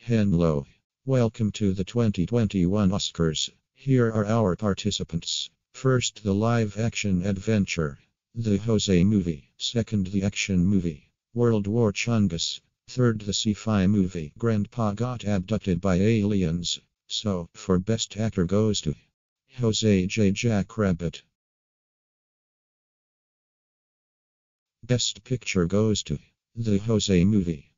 Hello. Welcome to the 2021 Oscars. Here are our participants. First, the live action adventure, the Jose movie. Second, the action movie, World War Chungus. Third, the sci-fi movie, Grandpa Got Abducted by Aliens. So, for Best Actor goes to Jose J. Jackrabbit. Best Picture goes to the Jose movie.